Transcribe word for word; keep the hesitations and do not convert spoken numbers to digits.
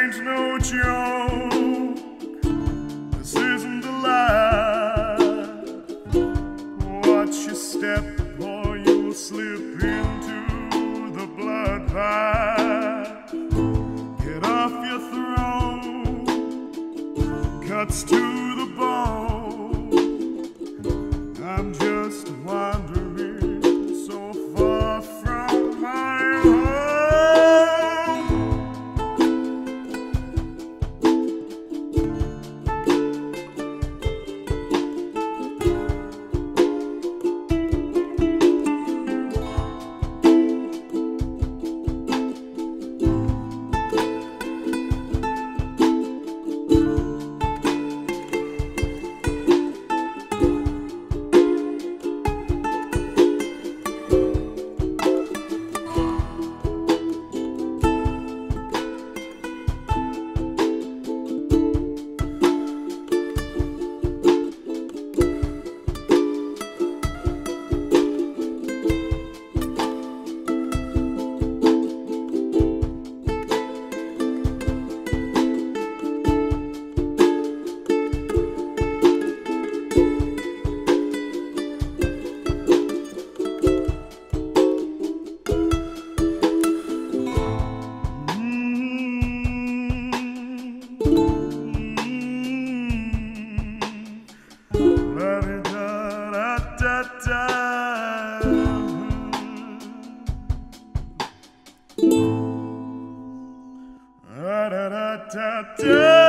ain't no joke. This isn't a lie. Watch your step or you'll slip into the bloodbath. Get off your throne, cuts to the bone. I'm just wandering so far from my home. Da da da da da.